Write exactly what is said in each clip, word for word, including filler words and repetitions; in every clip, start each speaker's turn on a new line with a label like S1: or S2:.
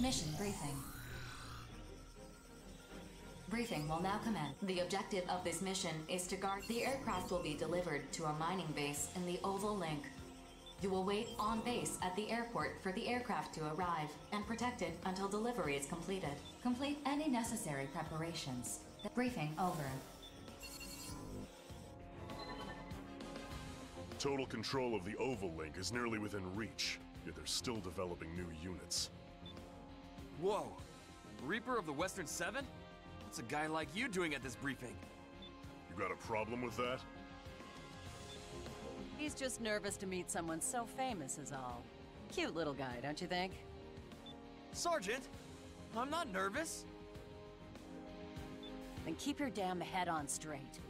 S1: Mission briefing. Briefing will now commence. The objective of this mission is to guard. The aircraft will be delivered to a mining base in the Oval Link. You will wait on base at the airport for the aircraft to arrive and protect it until delivery is completed. Complete any necessary preparations. The briefing over.
S2: Total control of the Oval Link is nearly within reach, yet they're still developing new units.
S3: Whoa! Reaper of the Western Seven? What's a guy like you doing at this briefing?
S2: You got a problem with that?
S4: He's just nervous to meet someone so famous is all. Cute little guy, don't you think?
S3: Sergeant! I'm not nervous.
S4: Then keep your damn head on straight.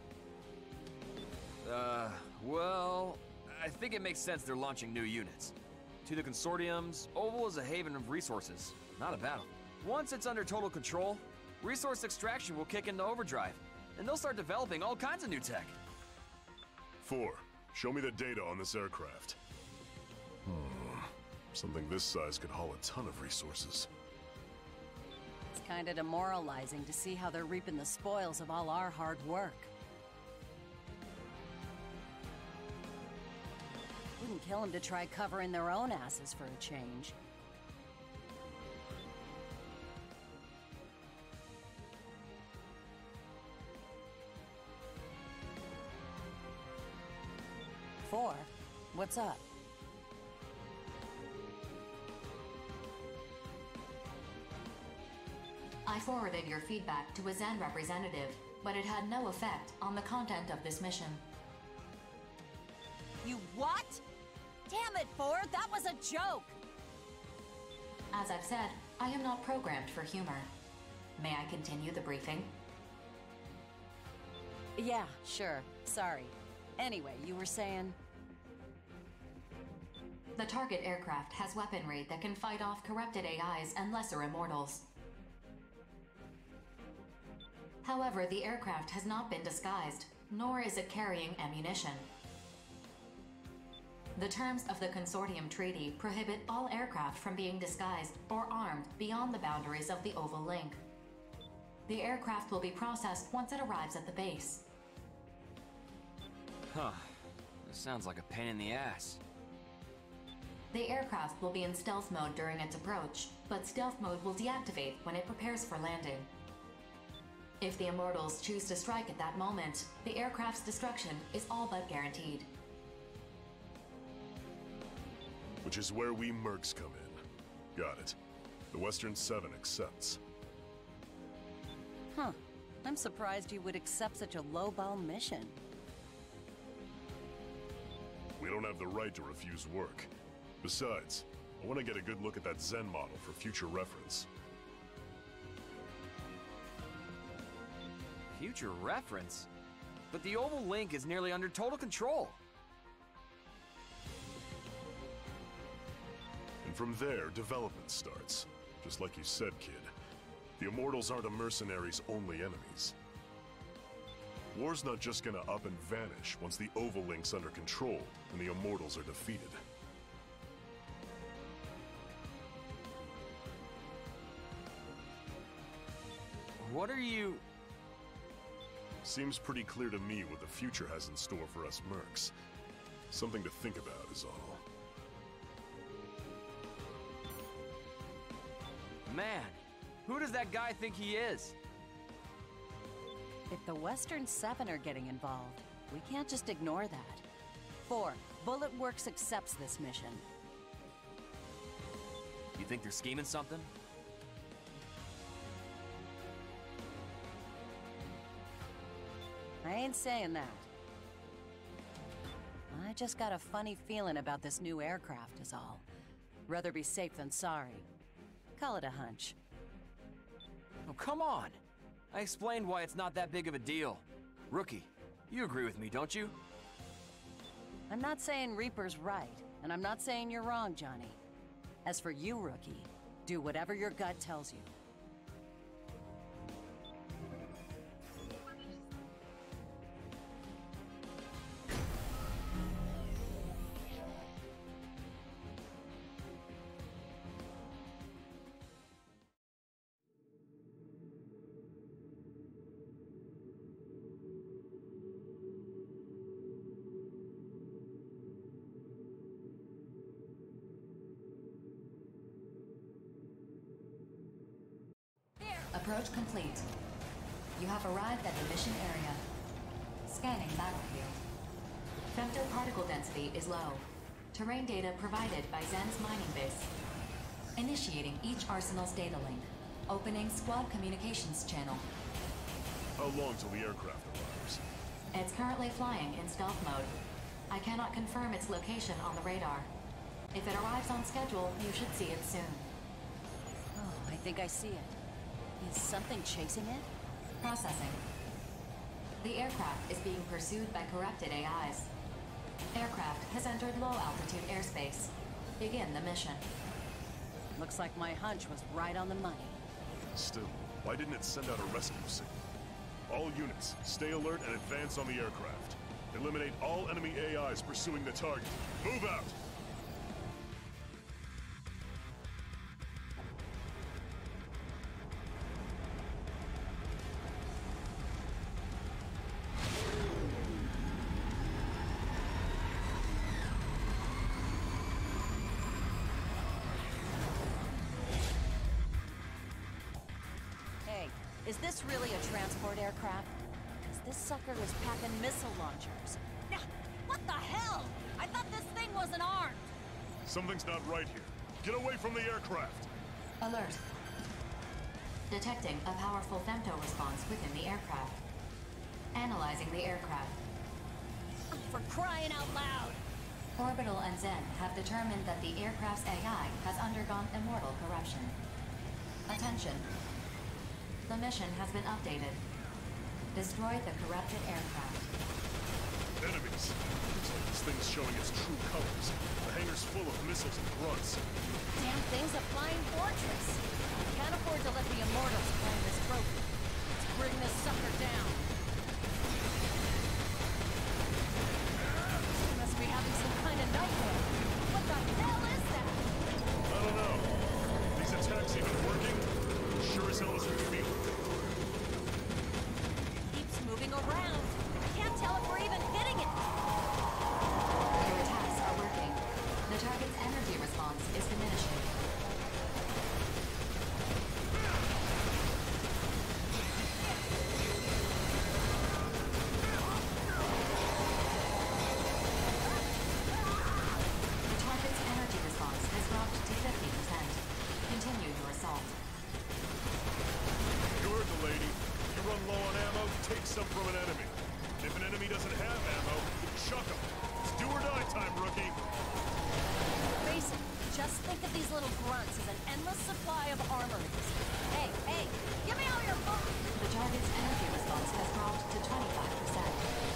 S3: Uh, well, I think it makes sense they're launching new units. To the consortiums, Oval is a haven of resources, not a battle. Once it's under total control, resource extraction will kick into overdrive, and they'll start developing all kinds of new tech.
S2: Four, show me the data on this aircraft. Hmm, something this size could haul a ton of resources.
S4: It's kinda demoralizing to see how they're reaping the spoils of all our hard work. Wouldn't kill them to try covering their own asses for a change. Four, what's up?
S1: I forwarded your feedback to a Zen representative, but it had no effect on the content of this mission.
S4: You what? Damn it, Ford, that was a joke!
S1: As I've said, I am not programmed for humor. May I continue the briefing?
S4: Yeah, sure. Sorry. Anyway, you were saying...
S1: The target aircraft has weaponry that can fight off corrupted A Is and lesser immortals. However, the aircraft has not been disguised, nor is it carrying ammunition. The terms of the Consortium Treaty prohibit all aircraft from being disguised or armed beyond the boundaries of the Oval Link. The aircraft will be processed once it arrives at the base.
S3: Huh. This sounds like a pain in the ass.
S1: The aircraft will be in stealth mode during its approach, but stealth mode will deactivate when it prepares for landing. If the Immortals choose to strike at that moment, the aircraft's destruction is all but guaranteed.
S2: Which is where we Mercs come in. Got it. The Western Seven accepts.
S4: Huh. I'm surprised you would accept such a low-ball mission.
S2: We don't have the right to refuse work. Besides, I want to get a good look at that Zen model for future reference.
S3: Future reference? But the Oval Link is nearly under total control.
S2: And from there, development starts. Just like you said, kid. The Immortals aren't a mercenary's only enemies. War's not just gonna up and vanish once the Oval Link's under control and the Immortals are defeated.
S3: What are you...
S2: Seems pretty clear to me what the future has in store for us Mercs. Something to think about is all.
S3: Man, who does that guy think he is?
S4: If the Western Seven are getting involved, we can't just ignore that. Four, Bullet Works accepts this mission.
S3: You think they're scheming something?
S4: I ain't saying that. I just got a funny feeling about this new aircraft is all. Rather be safe than sorry. Call it a hunch.
S3: Oh, come on! I explained why it's not that big of a deal. Rookie, you agree with me, don't you?
S4: I'm not saying Reaper's right, and I'm not saying you're wrong, Johnny. As for you, Rookie, do whatever your gut tells you.
S1: Approach complete. You have arrived at the mission area. Scanning battlefield. Femtoparticle density is low. Terrain data provided by Zen's mining base. Initiating each arsenal's data link. Opening squad communications channel.
S2: How long till the aircraft arrives?
S1: It's currently flying in stealth mode. I cannot confirm its location on the radar. If it arrives on schedule, you should see it soon.
S4: Oh, I think I see it. Is something chasing it?
S1: Processing. The aircraft is being pursued by corrupted A Is. Aircraft has entered low-altitude airspace. Begin the mission.
S4: Looks like my hunch was right on the money.
S2: Still, why didn't it send out a rescue signal? All units, stay alert and advance on the aircraft. Eliminate all enemy A Is pursuing the target. Move out!
S4: Is this really a transport aircraft? Because this sucker was packing missile launchers. Nah, what the hell? I thought this thing wasn't armed!
S2: Something's not right here. Get away from the aircraft!
S1: Alert. Detecting a powerful femto response within the aircraft. Analyzing the aircraft.
S4: For crying out loud!
S1: Orbital and Zen have determined that the aircraft's A I has undergone immortal corruption. Attention. The mission has been updated. Destroy the corrupted aircraft.
S2: Enemies! Looks like this thing's showing its true colors. The hangar's full of missiles and grunts.
S4: Damn thing's a flying fortress! Can't afford to let the Immortals claim this trophy. Let's bring this sucker down. Must be having some kind of nightmare. What the hell is that?
S2: I don't know. These attacks even working? Sure as hell isn't feel it.
S4: Keeps moving around. I can't tell if we're even hitting it.
S1: Your attacks are working. The target's energy response is diminishing. The target's energy response has dropped to fifty percent. Continue your assault.
S2: The lady. You run low on ammo, take some from an enemy. If an enemy doesn't have ammo, chuck them. It's do or die time, rookie.
S4: Face it, just think of these little grunts as an endless supply of armor. Hey, hey, give me all your fun!
S1: The target's energy response has dropped to twenty-five percent.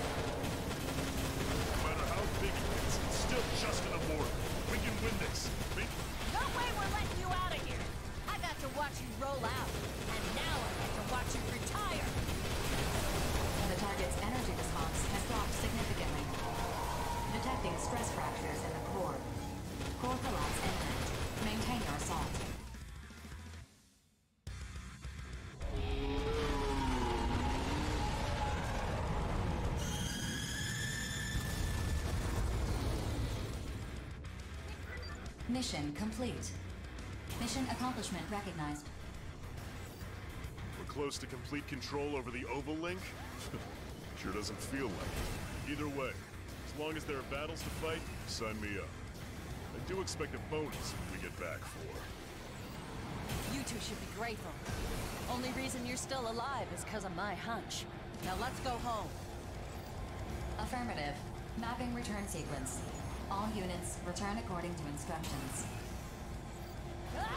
S2: No matter how big it is, it's still just an immortal. We can win this. We...
S4: No way we're letting you out of here! I got to watch you roll out, and now I get to watch you retire!
S1: The target's energy response has dropped significantly. Detecting stress fractures in the core. Core collapse imminent. Maintain your assault. Mission complete. Mission accomplishment recognized.
S2: We're close to complete control over the Oval Link? Sure doesn't feel like it. Either way, as long as there are battles to fight, sign me up. I do expect a bonus when we get back for.
S4: You two should be grateful. Only reason you're still alive is because of my hunch. Now let's go home.
S1: Affirmative. Mapping return sequence. All units return according to instructions.
S4: Ah!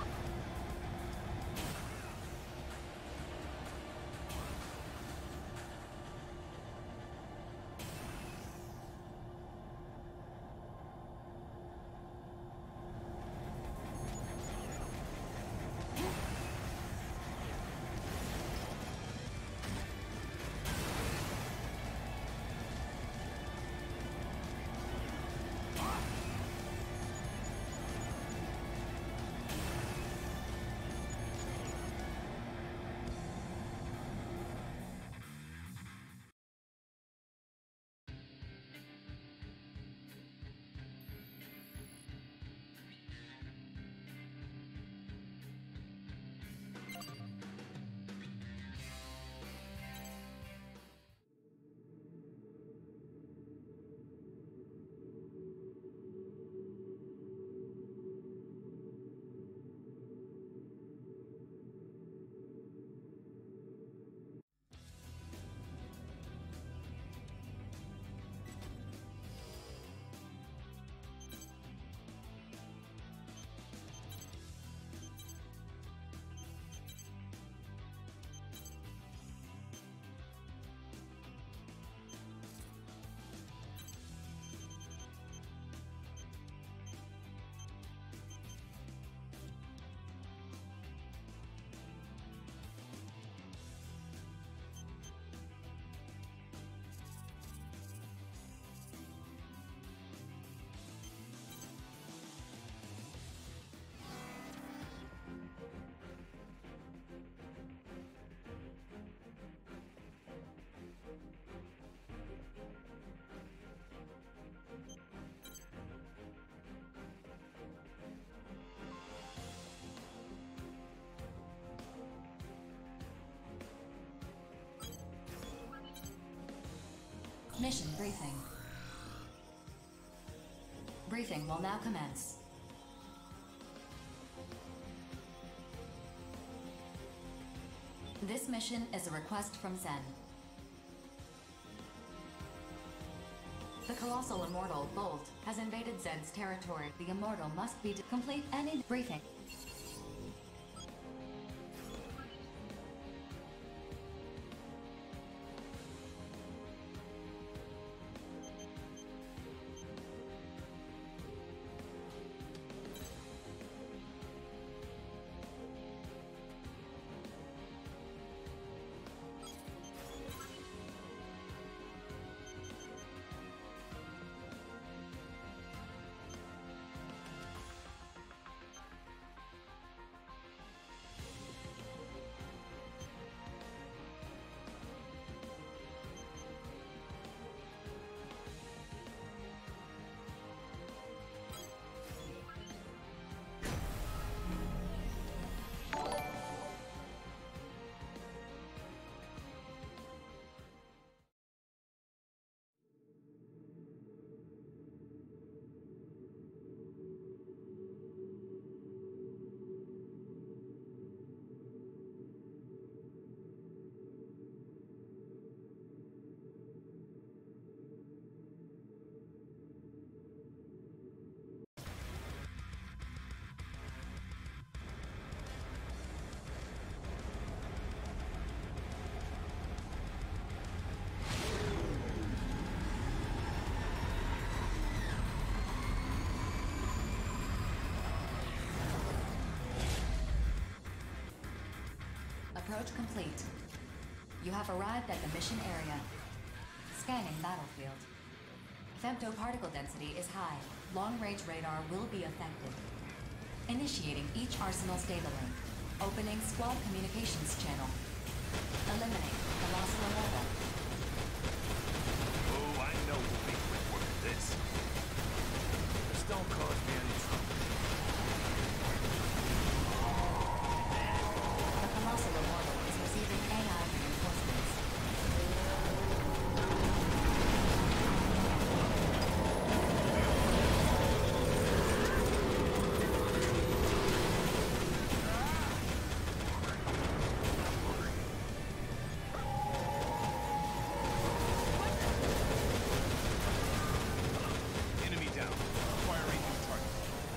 S1: Mission briefing. Briefing will now commence. This mission is a request from Zen. The colossal immortal, Bolt, has invaded Zen's territory. The immortal must be to complete any briefing. Approach complete. You have arrived at the mission area. Scanning battlefield. Femtoparticle density is high. Long-range radar will be affected. Initiating each arsenal's data link. Opening squad communications channel. Eliminate colossal immortal.
S5: Oh, I know we'll make quick work of this. Just don't cause me any trouble.
S1: The colossal immortal is receiving A I reinforcements.
S5: Enemy down. Firing new target.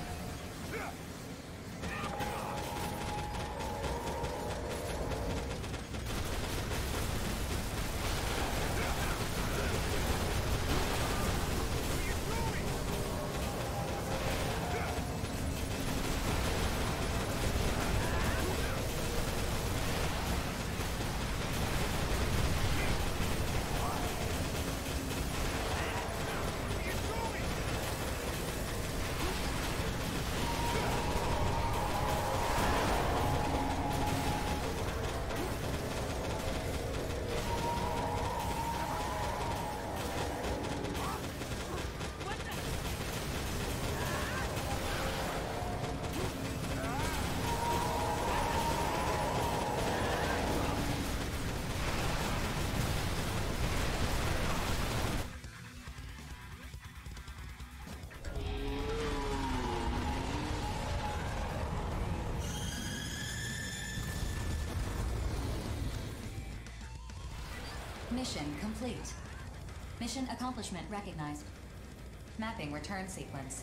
S1: Mission complete. Mission accomplishment recognized. Mapping return sequence.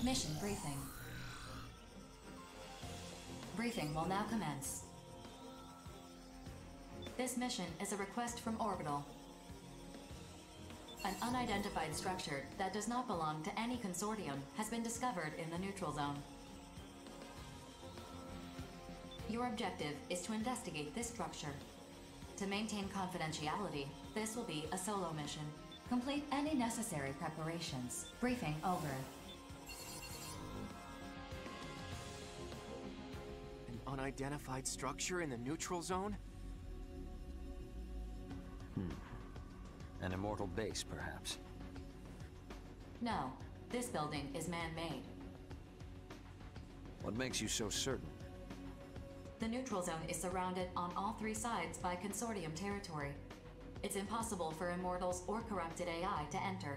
S1: Mission briefing. Briefing will now commence. This mission is a request from Orbital. An unidentified structure that does not belong to any consortium has been discovered in the neutral zone. Your objective is to investigate this structure. To maintain confidentiality, this will be a solo mission. Complete any necessary preparations. Briefing over.
S6: An unidentified structure in the neutral zone?
S7: Hmm. An immortal base, perhaps?
S1: No, this building is man-made.
S7: What makes you so certain?
S1: The neutral zone is surrounded on all three sides by consortium territory. It's impossible for immortals or corrupted A I to enter.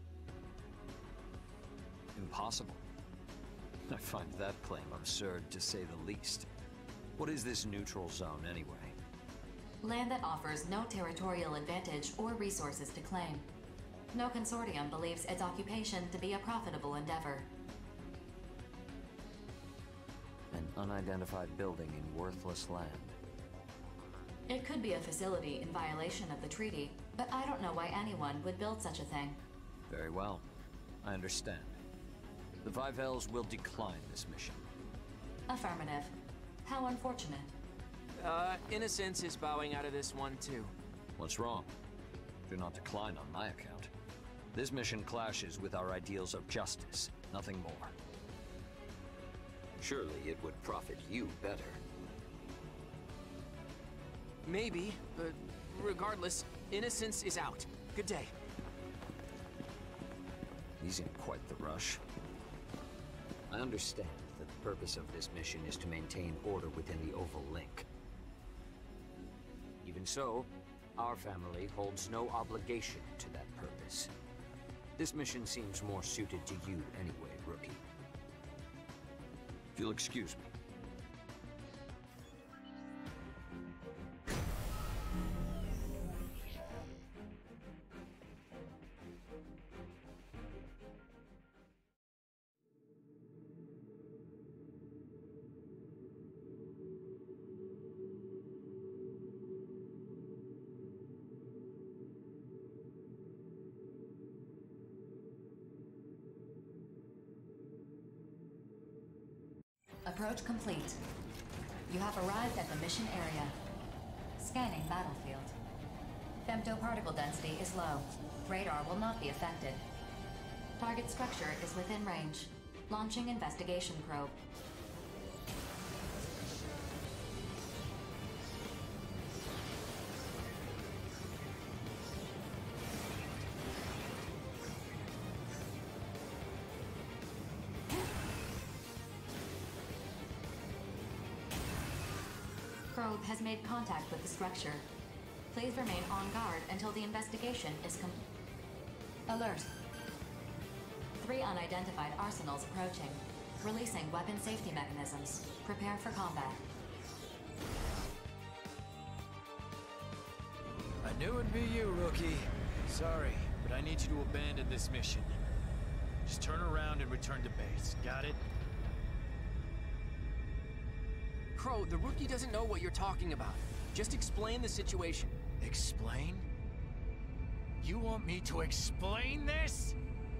S7: Impossible? I find that claim absurd, to say the least. What is this neutral zone, anyway?
S1: Land that offers no territorial advantage or resources to claim. No consortium believes its occupation to be a profitable endeavor.
S7: An unidentified building in worthless land.
S1: It could be a facility in violation of the treaty, but I don't know why anyone would build such a thing.
S7: Very well. I understand. The Five Hells will decline this mission.
S1: Affirmative. How unfortunate.
S6: Uh, Innocence is bowing out of this one, too.
S7: What's wrong? Do not decline on my account. This mission clashes with our ideals of justice, nothing more. Surely it would profit you better.
S6: Maybe, but regardless, Innocence is out. Good day.
S7: He's in quite the rush. I understand that the purpose of this mission is to maintain order within the Oval Link. Even so, our family holds no obligation to that purpose. This mission seems more suited to you anyway, Rookie. If you'll excuse me.
S1: Approach complete. You have arrived at the mission area. Scanning battlefield. Femtoparticle density is low. Radar will not be affected. Target structure is within range. Launching investigation probe. Probe has made contact with the structure. Please remain on guard until the investigation is complete. Alert. Three unidentified arsenals approaching. Releasing weapon safety mechanisms. Prepare for combat.
S5: I knew it'd be you, Rookie. Sorry, but I need you to abandon this mission. Just turn around and return to base. Got it?
S6: Crow, the Rookie doesn't know what you're talking about. Just explain the situation.
S5: Explain? You want me to explain this?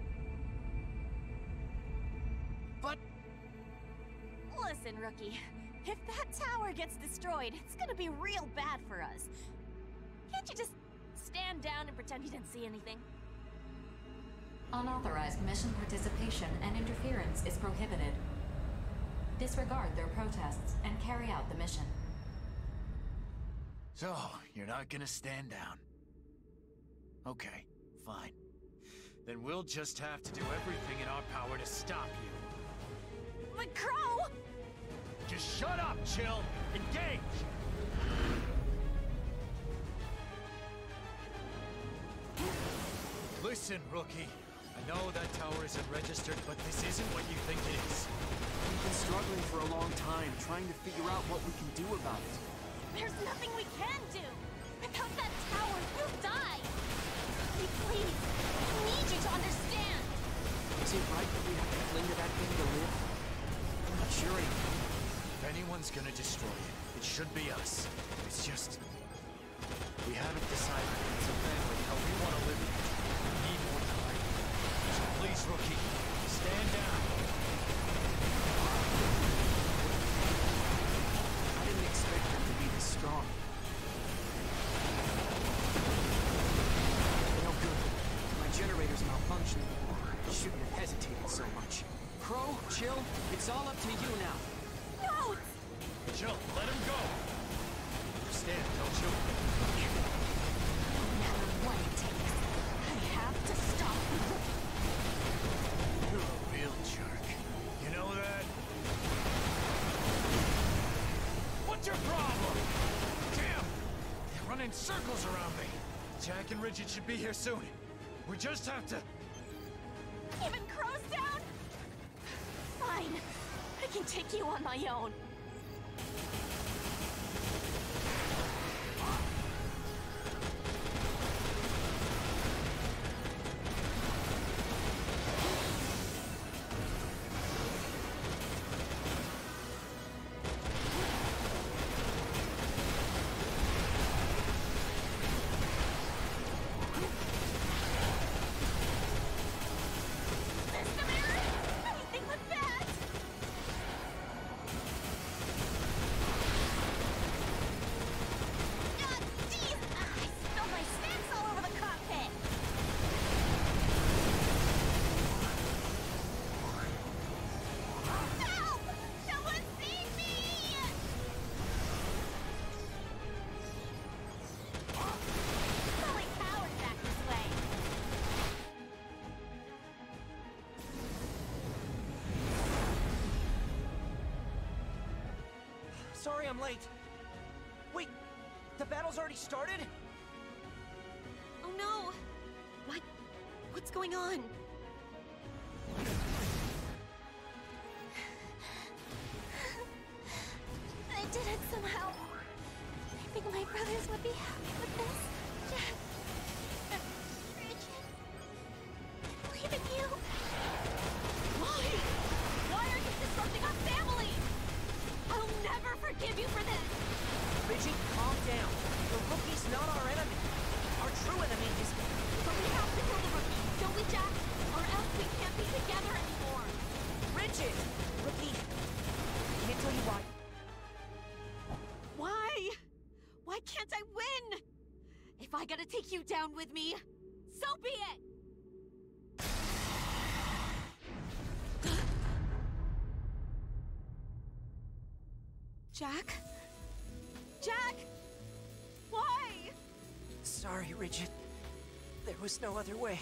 S6: But...
S8: Listen, Rookie. If that tower gets destroyed, it's gonna be real bad for us. Can't you just stand down and pretend you didn't see anything?
S1: Unauthorized mission participation and interference is prohibited. Disregard their protests and carry out the mission.
S5: So, you're not gonna stand down. Okay, fine. Then we'll just have to do everything in our power to stop you.
S8: But Crow!
S5: Just shut up, Chill! Engage! Listen, Rookie. I know that tower isn't registered, but this isn't what you think it is.
S6: We've been struggling for a long time, trying to figure out what we can do about it.
S8: There's nothing we can do! Without that tower, we'll die! Please, please, I need you to understand!
S6: Is it right that we have to cling to that thing to live? I'm not sure anymore.
S5: If anyone's gonna destroy it, it should be us. It's just... we haven't decided as a family how we want to live it. We need more time. So please, Rookie, stand down.
S6: I didn't expect them to be this strong. No good. My generator's malfunctioning. I shouldn't have hesitated so much. Crow, chill. It's all up to you now.
S8: No!
S5: Chill, let him go. Understand, don't you?
S8: No matter what it takes, I have to stop the Rookie.
S5: You're a real jerk. You know that? What's your problem? Damn! They're running circles around me. Jack and Rigid should be here soon. We just have to...
S8: Even Crow's down? Fine. I can take you on my own.
S6: Sorry I'm late. Wait, the battle's already started?
S8: Oh no! What? What's going on? I did it somehow. I think my brothers would be happy with this. Jack. Richard. I believe in you. Why? Why are you disrupting our family? I'll never forgive you for this!
S6: Rigid, calm down. The Rookie's not our enemy. Our true enemy is...
S8: But we have to kill the Rookie, don't we, Jack? Or else we can't be together anymore.
S6: Rigid! Rookie, I can't tell you why.
S8: Why? Why can't I win? If I gotta take you down with me, so be it! Jack? Jack! Why?
S6: Sorry, Rigid. There was no other way.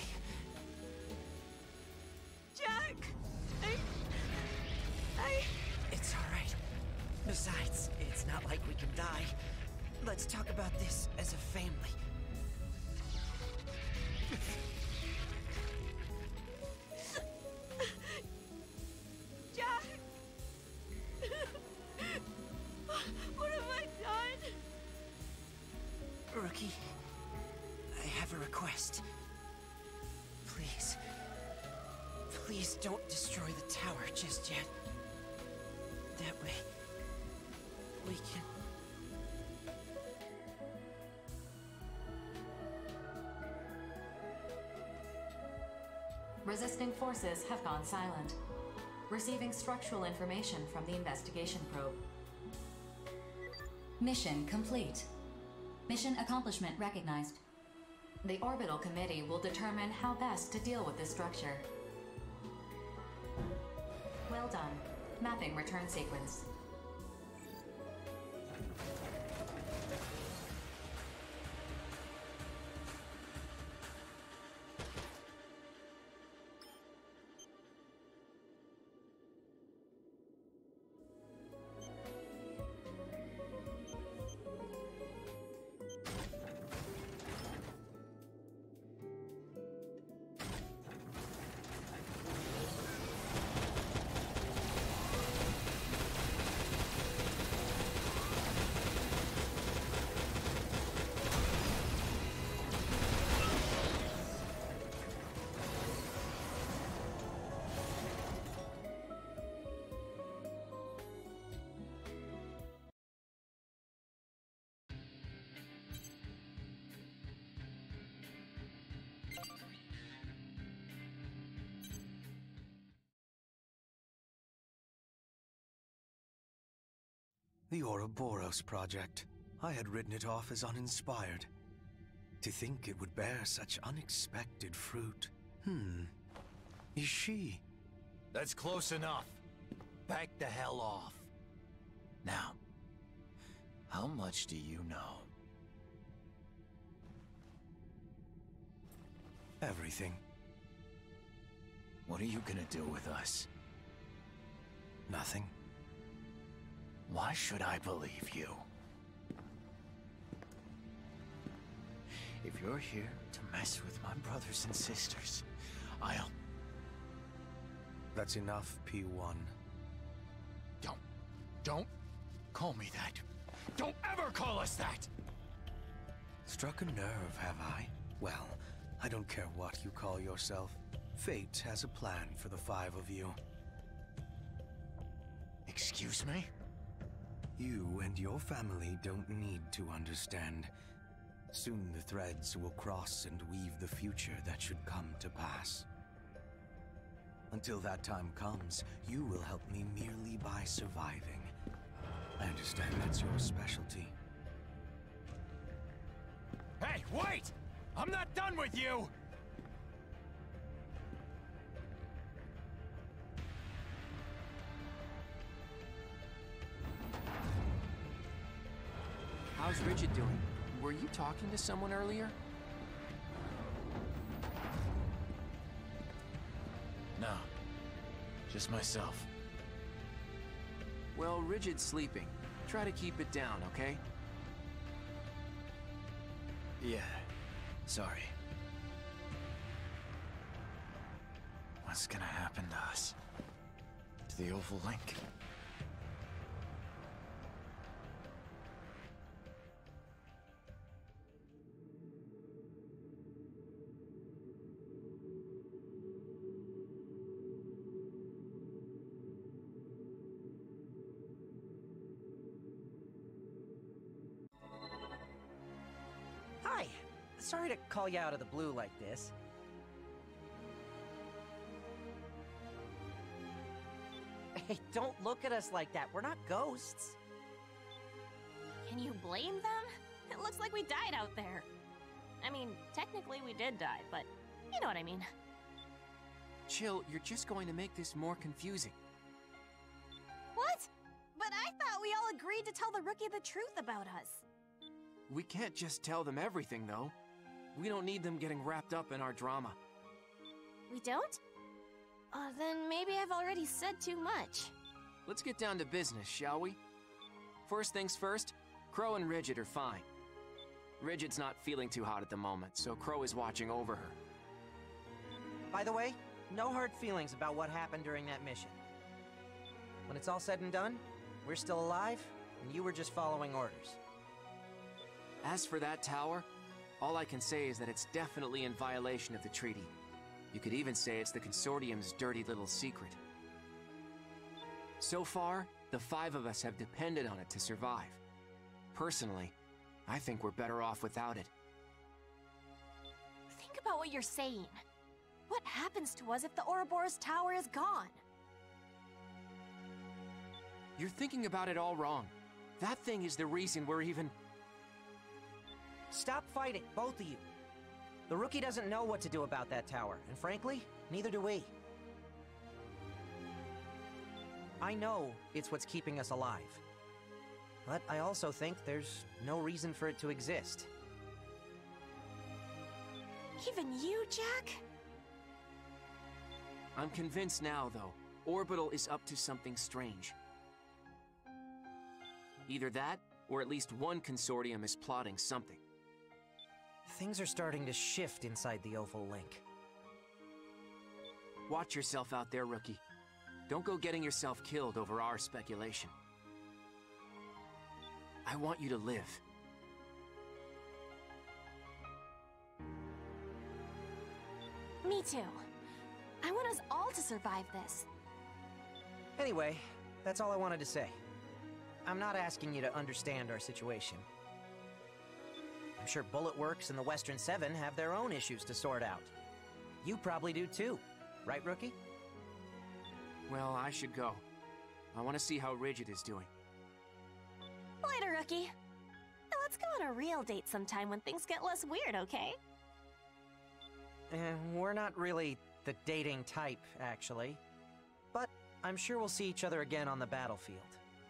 S8: Jack! I... I...
S6: It's all right. Besides, it's not like we can die. Let's talk about this as a family.
S8: Jack! What have I done?
S6: Rookie, I have a request. Please. Please don't destroy the tower just yet. That way, we can...
S1: Resisting forces have gone silent. Receiving structural information from the investigation probe. Mission complete. Mission accomplishment recognized. The Orbital Committee will determine how best to deal with this structure. Well done. Mapping return sequence.
S9: The Ouroboros project. I had written it off as uninspired. To think it would bear such unexpected fruit. Hmm. Is she?
S5: That's close enough. Back the hell off. Now, how much do you know?
S9: Everything.
S5: What are you gonna do with us?
S9: Nothing.
S5: Why should I believe you? If you're here to mess with my brothers and sisters, I'll...
S9: That's enough, P one.
S5: Don't... Don't call me that. Don't ever call us that!
S9: Struck a nerve, have I? Well, I don't care what you call yourself. Fate has a plan for the five of you.
S5: Excuse me?
S9: You and your family don't need to understand. Soon the threads will cross and weave the future that should come to pass. Until that time comes, you will help me merely by surviving. I understand that's your specialty.
S5: Hey, wait! I'm not done with you!
S6: How's Rigid doing? Were you talking to someone earlier?
S5: No. Just myself.
S6: Well, Rigid's sleeping. Try to keep it down, okay?
S5: Yeah. Sorry. What's gonna happen to us? To the Oval Link?
S10: Hi! Sorry to call you out of the blue like this. Hey, don't look at us like that. We're not ghosts.
S8: Can you blame them? It looks like we died out there. I mean, technically we did die, but you know what I mean.
S6: Chill, you're just going to make this more confusing.
S8: What? But I thought we all agreed to tell the rookie the truth about us.
S6: We can't just tell them everything, though. We don't need them getting wrapped up in our drama.
S8: We don't? Uh, then maybe I've already said too much.
S6: Let's get down to business, shall we? First things first, Crow and Rigid are fine. Rigid's not feeling too hot at the moment, so Crow is watching over her.
S10: By the way, no hard feelings about what happened during that mission. When it's all said and done, we're still alive, and you were just following orders.
S6: As for that tower, all I can say is that it's definitely in violation of the treaty. You could even say it's the Consortium's dirty little secret. So far, the five of us have depended on it to survive. Personally, I think we're better off without it.
S8: Think about what you're saying. What happens to us if the Ouroboros tower is gone?
S6: You're thinking about it all wrong. That thing is the reason we're even...
S10: Stop fighting, both of you. The rookie doesn't know what to do about that tower, and frankly, neither do we. I know it's what's keeping us alive. But I also think there's no reason for it to exist.
S8: Even you, Jack?
S6: I'm convinced now, though. Orbital is up to something strange. Either that, or at least one consortium is plotting something.
S10: Things are starting to shift inside the Oval Link.
S6: Watch yourself out there, rookie. Don't go getting yourself killed over our speculation. I want you to live.
S8: Me too. I want us all to survive this.
S10: Anyway, that's all I wanted to say. I'm not asking you to understand our situation. I'm sure Bullet Works and the Western Seven have their own issues to sort out. You probably do too, right, Rookie?
S6: Well, I should go. I want to see how Rigid is doing.
S8: Later, Rookie. Now let's go on a real date sometime when things get less weird, okay?
S10: Uh, we're not really the dating type, actually. But I'm sure we'll see each other again on the battlefield.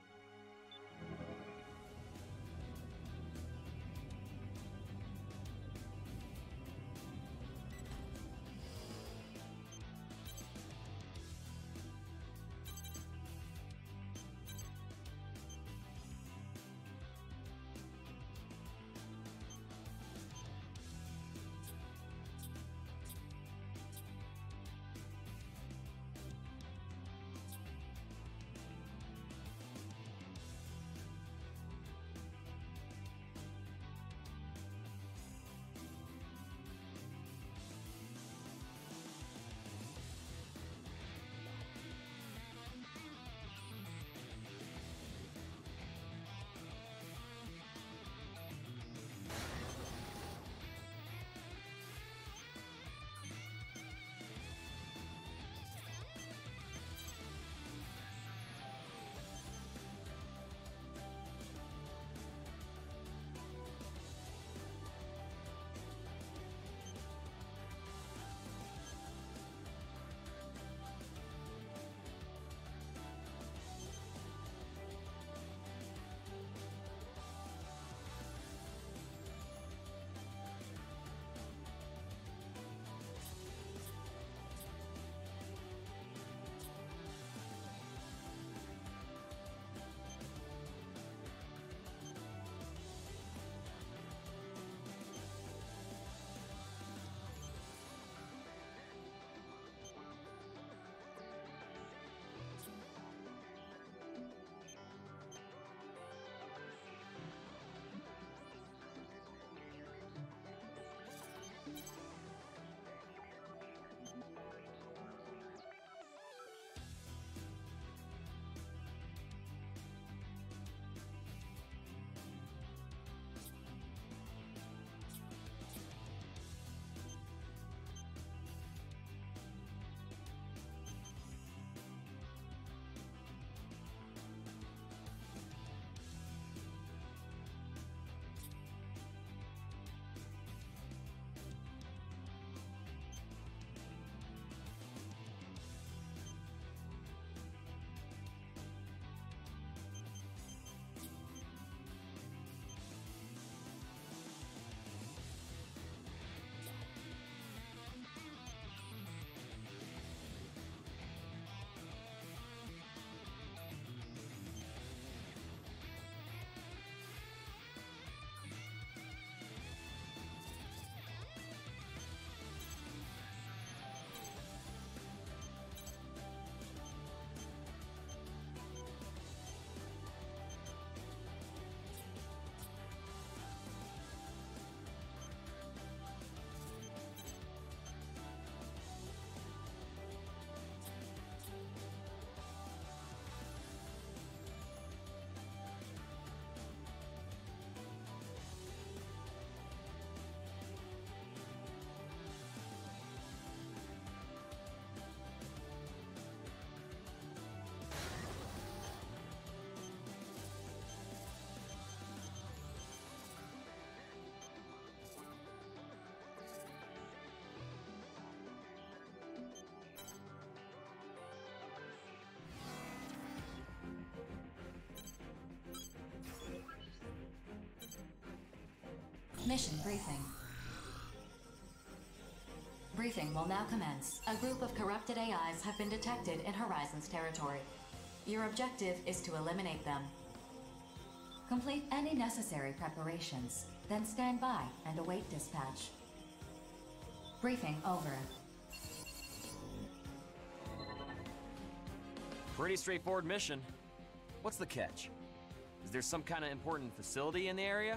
S1: Mission briefing. Briefing will now commence. A group of corrupted A Is have been detected in Horizon's territory. Your objective is to eliminate them. Complete any necessary preparations, then stand by and await dispatch. Briefing over.
S3: Pretty straightforward mission. What's the catch? Is there some kind of important facility in the area?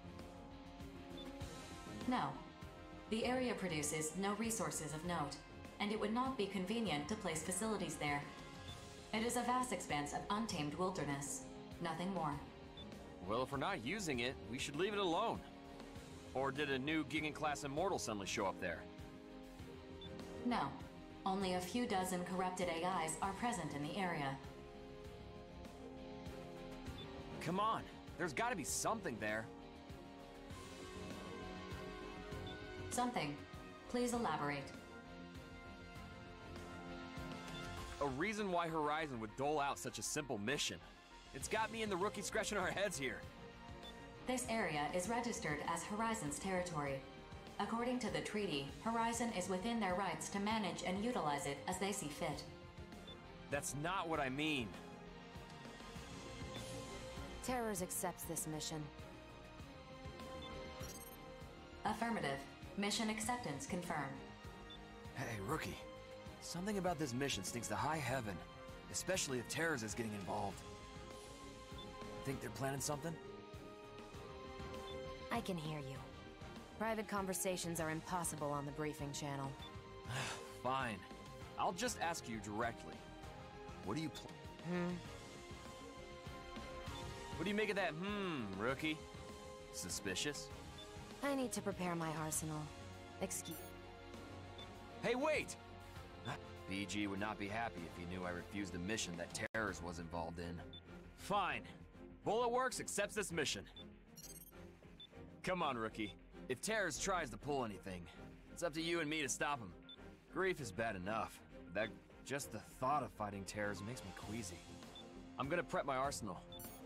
S1: No. The area produces no resources of note, and it would not be convenient to place facilities there. It is a vast expanse of untamed wilderness. Nothing more.
S3: Well, if we're not using it, we should leave it alone. Or did a new Gigant-class Immortal suddenly show up there?
S1: No. Only a few dozen corrupted A Is are present in the area.
S3: Come on. There's gotta be something there.
S1: Something. Please elaborate.
S3: A reason why Horizon would dole out such a simple mission. It's got me and the rookie scratching our heads here.
S1: This area is registered as Horizon's territory. According to the treaty, Horizon is within their rights to manage and utilize it as they see fit.
S3: That's not what I mean.
S11: Terrors accepts this mission.
S1: Affirmative. Mission acceptance confirmed.
S3: Hey, Rookie. Something about this mission stinks to high heaven, especially if Terrors is getting involved. Think they're planning something?
S11: I can hear you. Private conversations are impossible on the briefing channel.
S3: Fine. I'll just ask you directly. What do you pl-
S11: Hmm?
S3: What do you make of that hmm, Rookie? Suspicious?
S11: I need to prepare my arsenal. Excuse...
S3: Hey, wait! B G would not be happy if he knew I refused a mission that Terrors was involved in. Fine. Bullet Works accepts this mission. Come on, Rookie. If Terrors tries to pull anything, it's up to you and me to stop him. Grief is bad enough. That just the thought of fighting Terrors makes me queasy. I'm gonna prep my arsenal.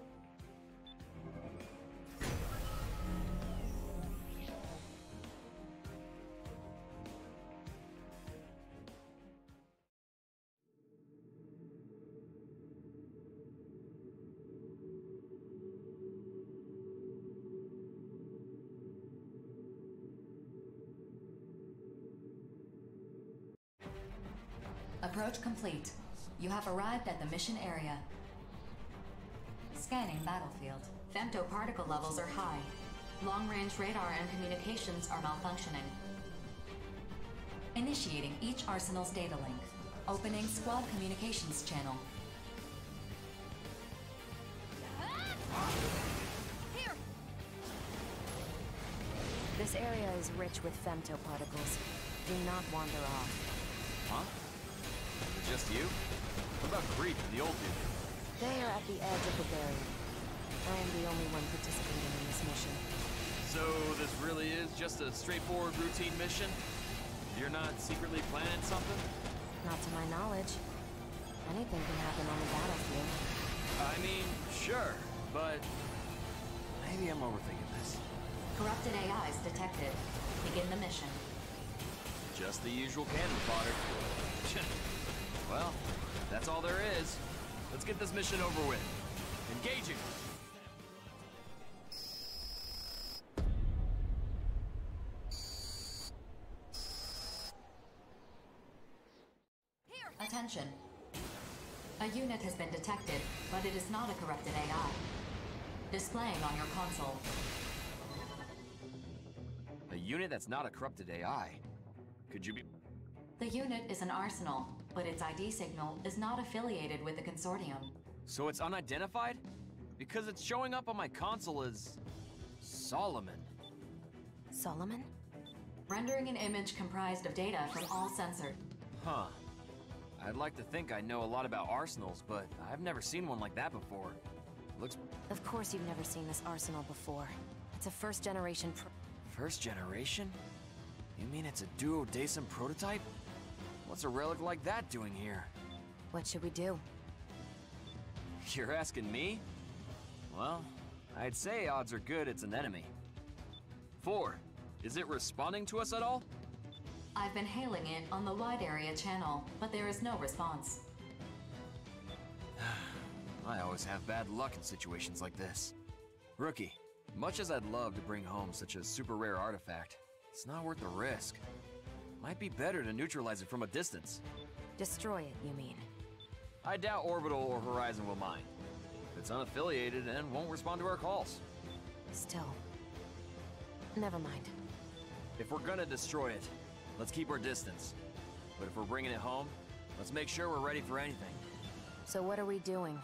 S1: Approach complete. You have arrived at the mission area. Scanning battlefield. Femtoparticle levels are high. Long-range radar and communications are malfunctioning. Initiating each arsenal's data link. Opening squad communications channel.
S8: Here!
S11: This area is rich with femtoparticles. Do not wander off.
S3: Huh? Is it just you? What about Grief and the old dude?
S11: They are at the edge of the barrier. I am the only one participating in this mission.
S3: So this really is just a straightforward routine mission? You're not secretly planning something?
S11: Not to my knowledge. Anything can happen on the battlefield.
S3: I mean, sure, but maybe I'm overthinking this.
S1: Corrupted A Is detected. Begin the mission.
S3: Just the usual cannon fodder. Well, that's all there is. Let's get this mission over with. Engaging!
S1: Here. Attention. A unit has been detected, but it is not a corrupted A I. Displaying on your console.
S3: A unit that's not a corrupted A I? Could you be...
S1: The unit is an arsenal, but its I D signal is not affiliated with the consortium.
S3: So it's unidentified? Because it's showing up on my console as... Solomon.
S11: Solomon?
S1: Rendering an image comprised of data from all sensors.
S3: Huh. I'd like to think I know a lot about arsenals, but I've never seen one like that before. Looks...
S11: Of course you've never seen this arsenal before. It's a first-generation pro-
S3: First generation? You mean it's a duodecim prototype? What's a relic like that doing here?
S11: What should we do?
S3: You're asking me? Well, I'd say odds are good it's an enemy. Four, is it responding to us at all?
S1: I've been hailing it on the wide area channel, but there is no response.
S3: I always have bad luck in situations like this. Rookie, much as I'd love to bring home such a super rare artifact, it's not worth the risk. Might be better to neutralize it from a distance.
S11: Destroy it, you mean?
S3: I doubt Orbital or Horizon will mind. It's unaffiliated and won't respond to our calls.
S11: Still. Never mind.
S3: If we're gonna destroy it, let's keep our distance. But if we're bringing it home, let's make sure we're ready for anything.
S11: So what are we doing?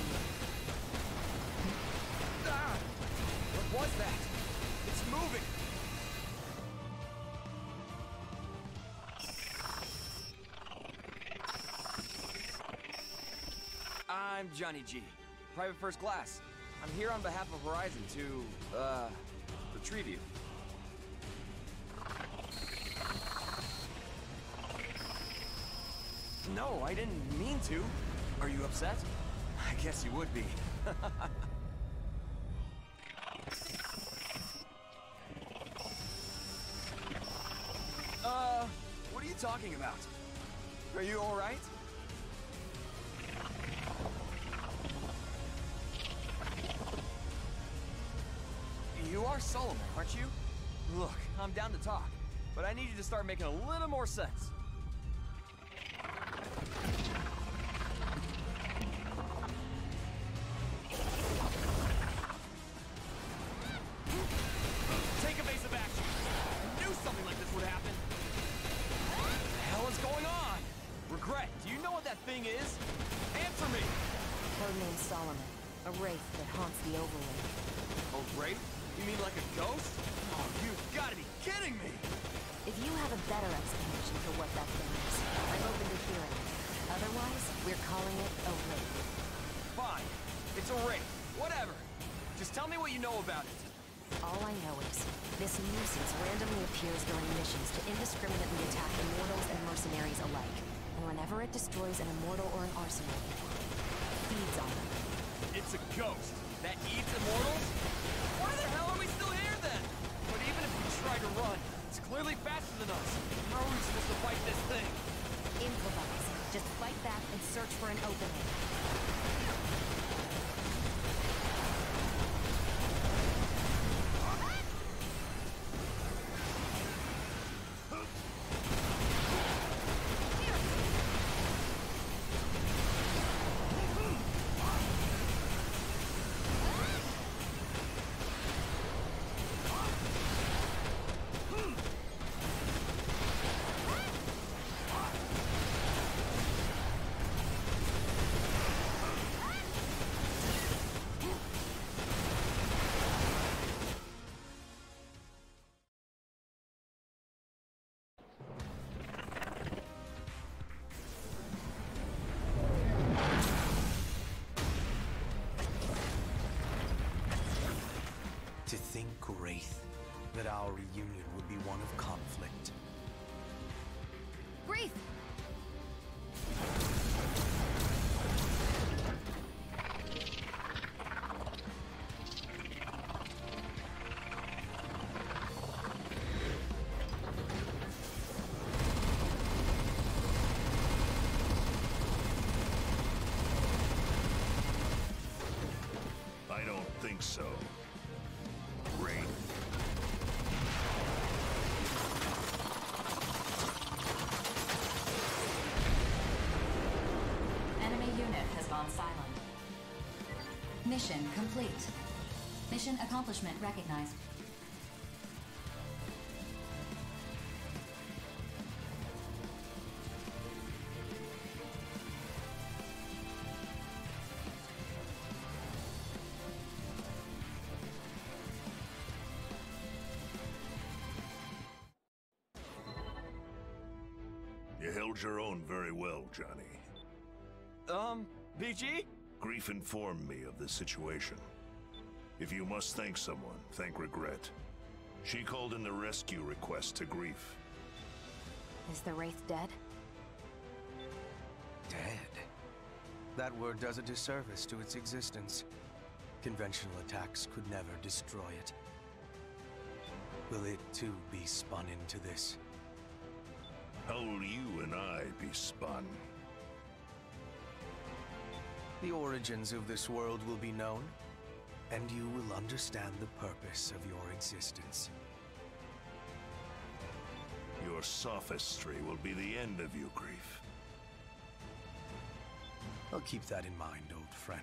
S3: What was that? It's moving! Johnny G, private first class. I'm here on behalf of Horizon to, uh, retrieve you. No, I didn't mean to. Are you upset? I guess you would be. uh, what are you talking about? Are you alright? You are Solomon, aren't you? Look, I'm down to talk, but I need you to start making a little more sense. Take evasive action. I knew something like this would happen. What the hell is going on? Regret, do you know what that thing is? Answer me!
S11: Codenamed Solomon, a wraith that haunts the Overlord.
S3: A wraith? You mean like a ghost? Oh, you've got to be kidding me!
S11: If you have a better explanation for what that thing is, I'm open to hearing it. Otherwise, we're calling it a wraith.
S3: Fine. It's a wraith. Whatever. Just tell me what you know about it.
S11: All I know is, this nuisance randomly appears during missions to indiscriminately attack immortals and mercenaries alike. And whenever it destroys an immortal or an arsenal, it feeds on them.
S3: It's a ghost that eats immortals? Why the hell are we still here then? But even if we try to run, it's clearly faster than us. How are we supposed to fight this thing?
S11: Improvise. Just fight back and search for an opening.
S9: To think, Wraith, that our reunion would be one of conflict.
S11: Wraith!
S2: I don't think so.
S1: Silent. Mission complete. Mission accomplishment recognized.
S2: You held your own very well, Johnny.
S3: Um, B G?
S2: Grief informed me of the situation. If you must thank someone, thank Regret. She called in the rescue request to Grief.
S11: Is the Wraith dead?
S9: Dead? That word does a disservice to its existence. Conventional attacks could never destroy it. Will it too be spun into this?
S2: How will you and I be spun?
S9: The origins of this world will be known, and you will understand the purpose of your existence.
S2: Your sophistry will be the end of you, Grief.
S9: I'll keep that in mind, old friend.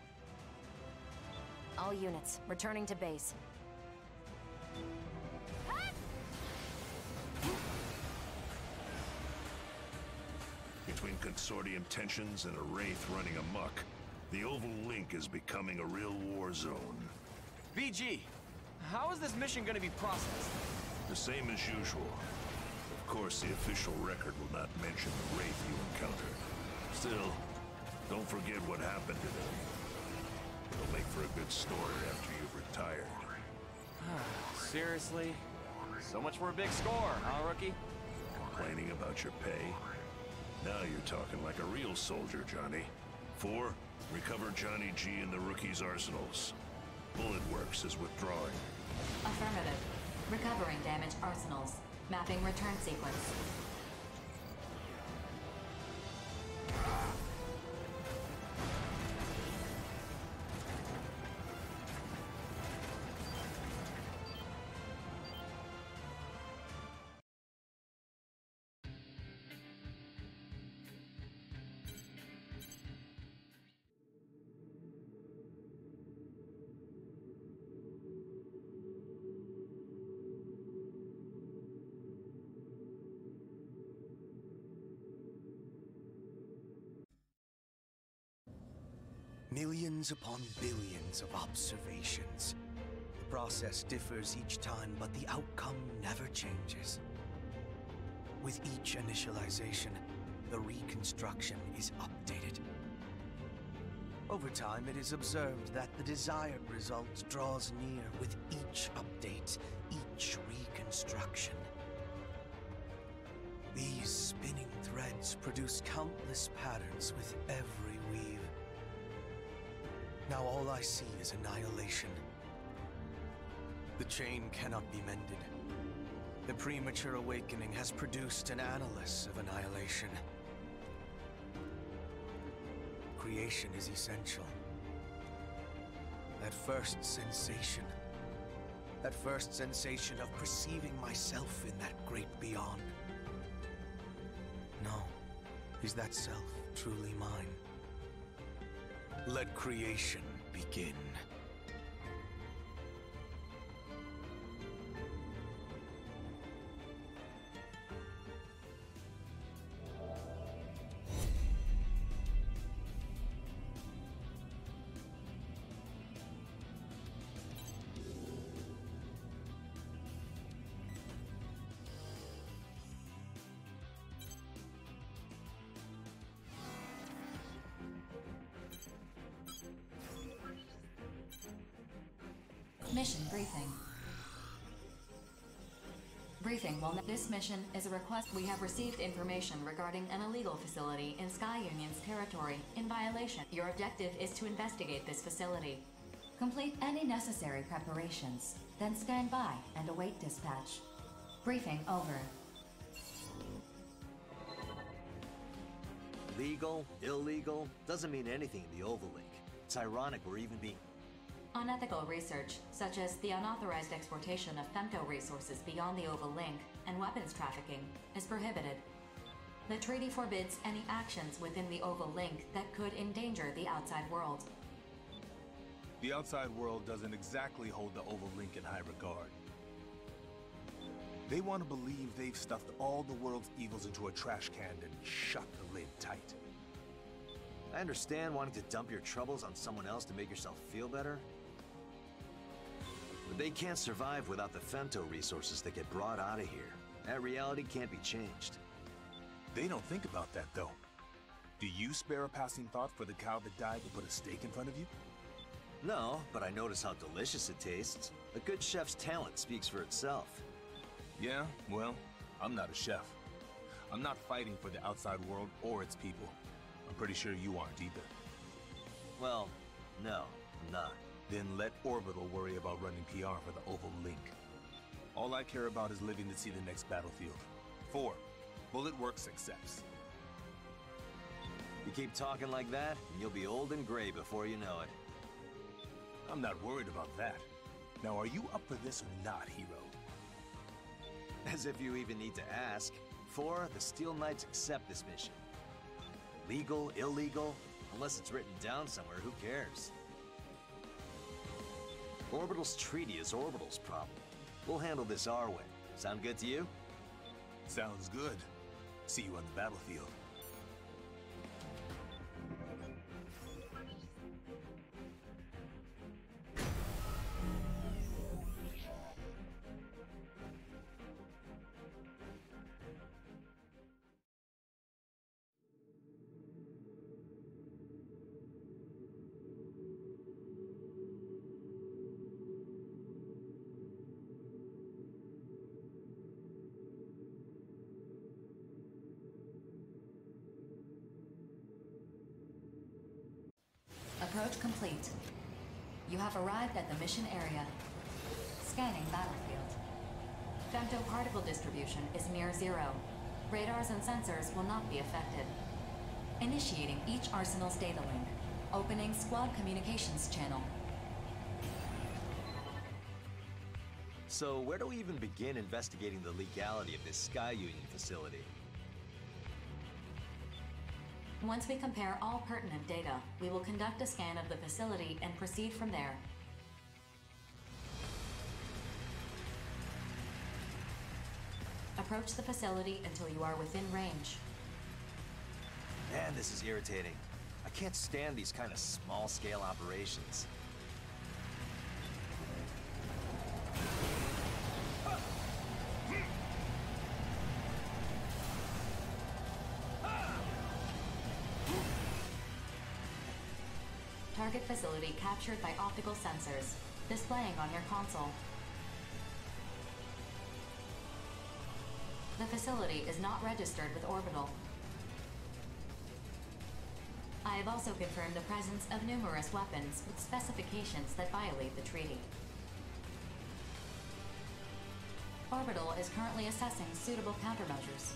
S11: All units, returning to base.
S2: Between Consortium tensions and a Wraith running amok, the Oval Link is becoming a real war zone.
S3: B G, how is this mission going to be processed?
S2: The same as usual. Of course, the official record will not mention the Wraith you encounter. Still,
S12: Don't forget what happened to them. It'll make for a good story after you've retired.
S3: Seriously? So much for a big score, huh, rookie?
S12: Complaining about your pay? Now you're talking like a real soldier, Johnny. Four, recover Johnny G in the rookie's arsenals. Bullet Works is withdrawing.
S1: Affirmative. Recovering damaged arsenals. Mapping return sequence.
S9: Millions upon billions of observations. The process differs each time, but the outcome never changes. With each initialization, the reconstruction is updated. Over time, it is observed that the desired result draws near with each update, each reconstruction. These spinning threads produce countless patterns with every weave. Now all I see is annihilation. The chain cannot be mended. The premature awakening has produced an analyst of annihilation. Creation is essential. That first sensation. That first sensation of perceiving myself in that great beyond. No. Is that self truly mine? Let creation begin.
S1: Mission briefing. Briefing. Well, this mission is a request. We have received information regarding an illegal facility in Sky Union's territory in violation. Your objective is to investigate this facility. Complete any necessary preparations, then stand by and await dispatch. Briefing over.
S13: Legal, illegal, doesn't mean anything in the Oval-Link. It's ironic we're even being...
S1: Unethical research, such as the unauthorized exportation of femto resources beyond the Oval Link and weapons trafficking, is prohibited. The treaty forbids any actions within the Oval Link that could endanger the outside world.
S14: The outside world doesn't exactly hold the Oval Link in high regard. They want to believe they've stuffed all the world's evils into a trash can and shut the lid tight.
S13: I understand wanting to dump your troubles on someone else to make yourself feel better. But they can't survive without the femto resources that get brought out of here. That reality can't be changed.
S14: They don't think about that, though. Do you spare a passing thought for the cow that died to put a steak in front of you?
S13: No, but I notice how delicious it tastes. A good chef's talent speaks for itself.
S14: Yeah, well, I'm not a chef. I'm not fighting for the outside world or its people. I'm pretty sure you aren't either.
S13: Well, no, I'm not.
S14: Then let Orbital worry about running P R for the Oval Link. All I care about is living to see the next battlefield. Four, Bullet Works accepts.
S13: You keep talking like that, and you'll be old and gray before you know it.
S14: I'm not worried about that. Now, are you up for this or not, hero?
S13: As if you even need to ask. Four, the Steel Knights accept this mission. Legal, illegal, unless it's written down somewhere, who cares? Orbital's treaty is Orbital's problem. We'll handle this our way. Sound good to you?
S14: Sounds good. See you on the battlefield.
S1: Approach complete. You have arrived at the mission area. Scanning battlefield. Femtoparticle distribution is near zero. Radars and sensors will not be affected. Initiating each arsenal's data link. Opening squad communications channel.
S13: So where do we even begin investigating the legality of this Sky Union facility?
S1: Once we compare all pertinent data, we will conduct a scan of the facility and proceed from there. Approach the facility until you are within range.
S13: Man, this is irritating. I can't stand these kind of small-scale operations.
S1: Target facility captured by optical sensors, displaying on your console. The facility is not registered with Orbital. I have also confirmed the presence of numerous weapons with specifications that violate the treaty. Orbital is currently assessing suitable countermeasures.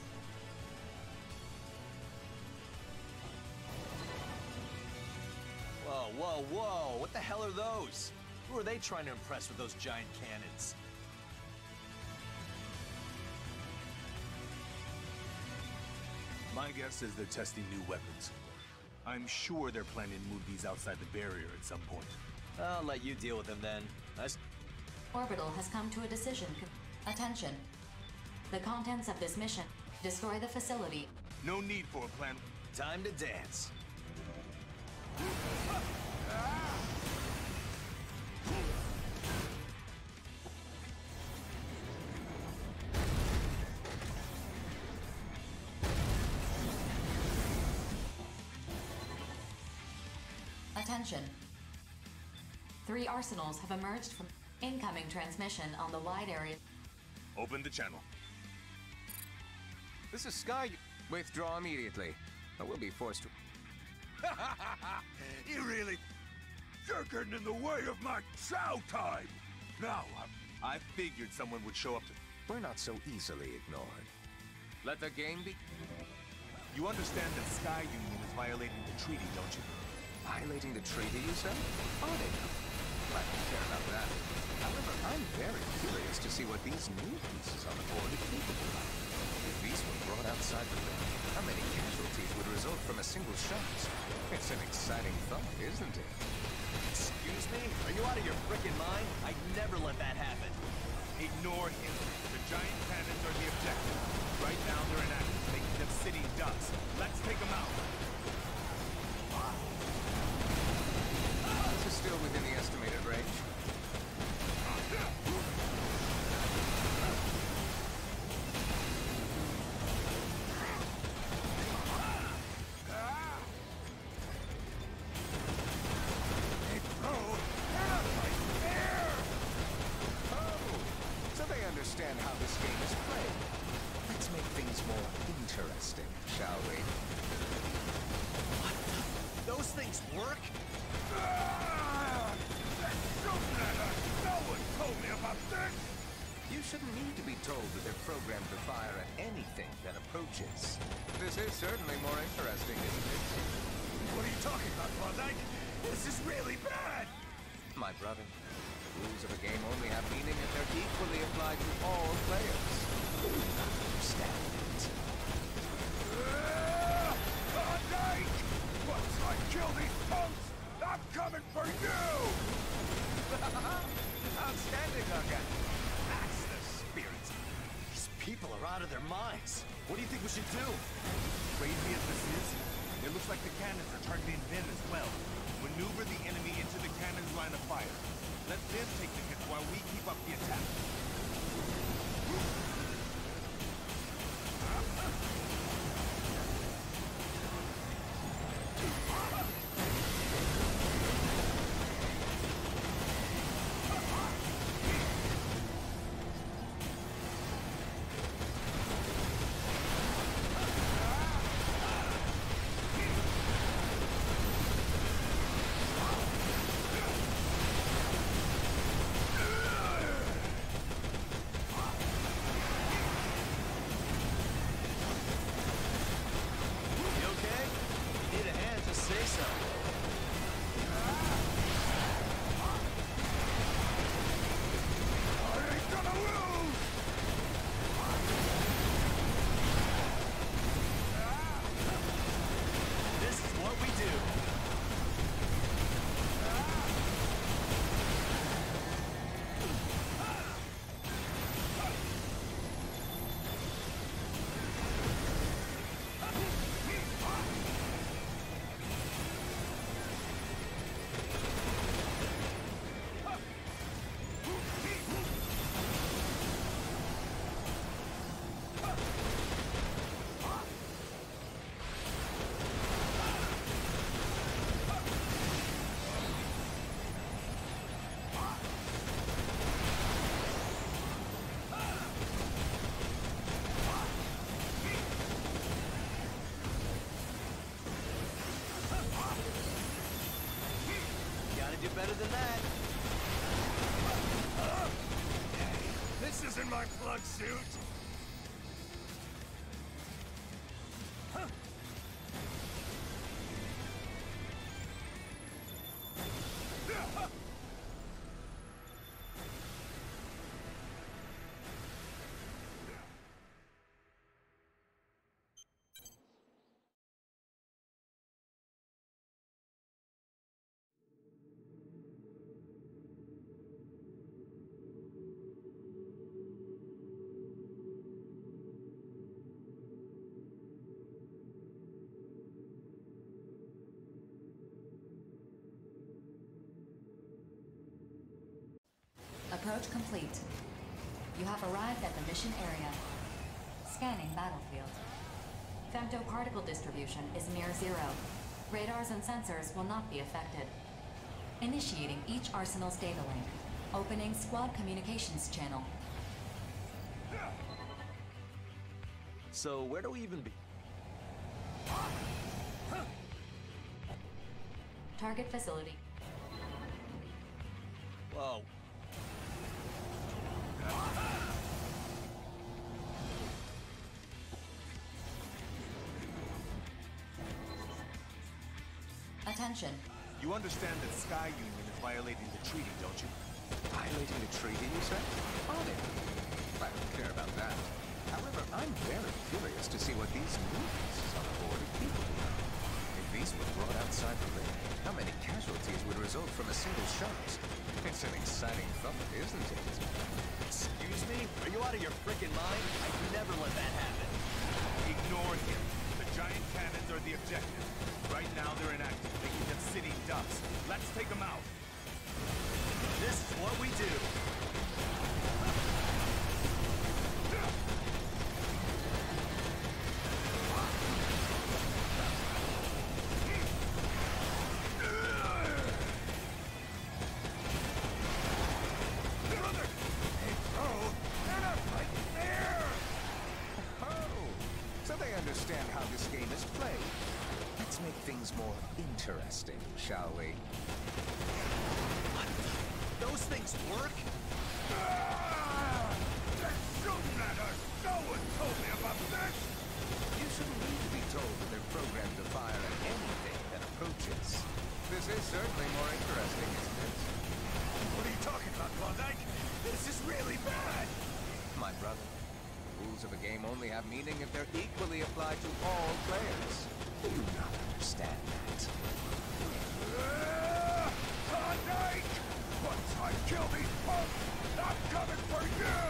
S13: Whoa, whoa, whoa! What the hell are those? Who are they trying to impress with those giant cannons?
S14: My guess is they're testing new weapons. I'm sure they're planning to move these outside the barrier at some point.
S13: I'll let you deal with them then. Nice.
S1: Orbital has come to a decision. Attention. The contents of this mission. Destroy the facility.
S14: No need for a plan.
S13: Time to dance.
S1: Attention. Three arsenals have emerged from incoming transmission on the wide area.
S14: Open the channel.
S15: This is Sky. Withdraw immediately, or we'll be forced to.
S14: You really... You're getting in the way of my chow time! Now, I, I figured someone would show up to...
S15: We're not so easily ignored. Let the game be...
S14: You understand that Sky Union is violating the treaty, don't you?
S15: Violating the treaty, you said? Oh, they know. I don't care about that. However, I'm very curious to see what these new pieces on the board are capable of. If these were brought outside the ring, how many casualties would result from a single shot? It's an exciting thought, isn't it?
S13: Excuse me? Are you out of your frickin' mind? I'd never let that happen.
S14: Ignore him. The giant cannons are the objective. Right now, they're inactive, making them sitting ducks. Let's take them out.
S15: This is still within the estimated range. Understand how this game is played. Let's make things more interesting, shall we?
S13: What the? Those things work?
S14: Ah! They're shooting at us! No one told me about this!
S15: You shouldn't need to be told that they're programmed to fire at anything that approaches. This is certainly more interesting, isn't it?
S14: What are you talking about, Klondike? This is really bad!
S15: My brother. The rules of a game only have meaning if they're equally applied to all players. Understand it.
S14: Uh, Klondike! Once I kill these punks, I'm coming for you!
S15: Outstanding, Hugga.
S13: That's the spirit. These people are out of their minds. What do you think we should do?
S14: Crazy as this is, it looks like the cannons are targeting them as well. Maneuver the enemy into the cannon's line of fire. Let them take the hits while we keep up the attack. my plug suit? Huh?
S1: Approach complete. You have arrived at the mission area. Scanning battlefield. Femtoparticle distribution is near zero. Radars and sensors will not be affected. Initiating each arsenal's data link. Opening squad communications channel.
S13: So where do we even be?
S1: Target facility.
S13: Whoa.
S1: Attention.
S14: You understand that Sky Union is violating the treaty, don't you?
S15: Violating the treaty, you said? Are they? I don't care about that. However, I'm very curious to see what these new pieces on the board of people do. If these were brought outside the ring, how many casualties would result from a single shot? It's an exciting thought, isn't it?
S13: Excuse me? Are you out of your frickin' mind? I'd never let that happen.
S14: Ignore him. The giant cannons are the objective. Right now they're inactive, making them sitting ducks. Let's take them out.
S13: This is what we do.
S15: Understand how this game is played. Let's make things more interesting, shall we?
S13: What? Those things work?
S14: Ah! They're shooting at us! No one told me about this!
S15: You shouldn't need to be told that they're programmed to fire at anything that approaches. This is certainly more interesting, isn't it?
S14: What are you talking about, Klondike? This is really bad!
S15: My brother. Rules of a game only have meaning if they're equally applied to all players. Do you not understand that?
S14: Uh, Klondike! Once I kill these folks, I'm coming for you!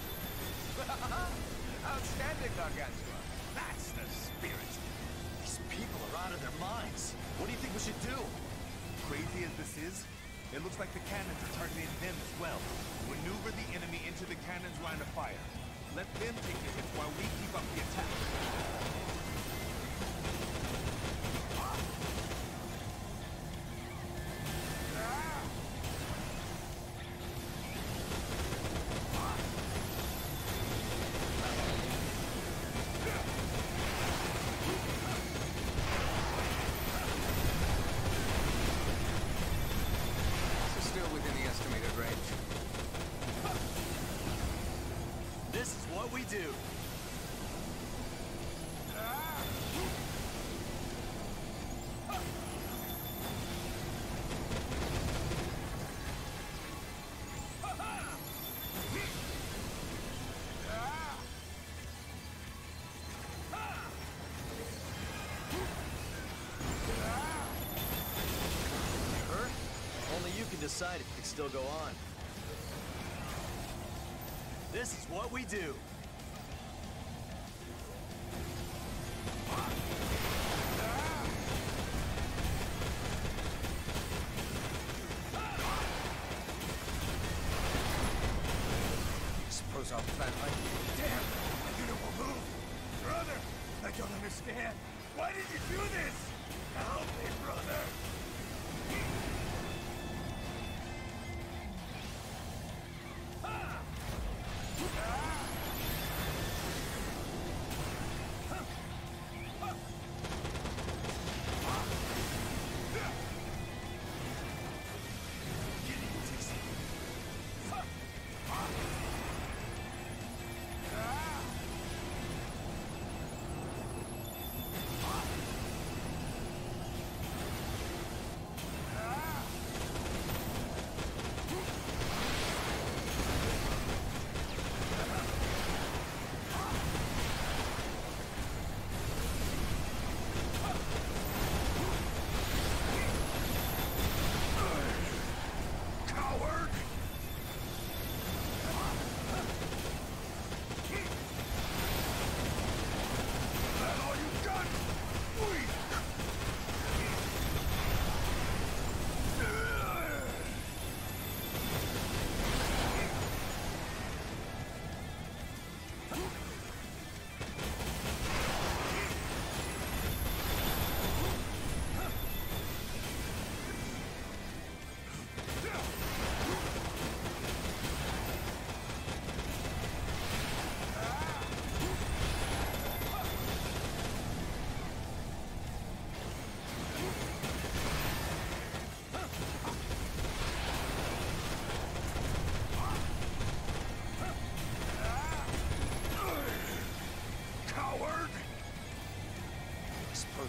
S15: Outstanding, Gargantua.
S14: That's the spirit.
S13: These people are out of their minds. What do you think we should do?
S14: Crazy as this is, it looks like the cannons are targeting them as well. Maneuver the enemy into the cannon's line of fire. Let them take the hits while we keep up the attack.
S15: This is still within the estimated range.
S13: This is what we do. Hurt? Only you can decide if it can still go on. This is what we do.
S15: Suppose I'll plant my...
S14: Damn! My unit will move! Brother! I don't understand! Why did you do this? Help me, brother!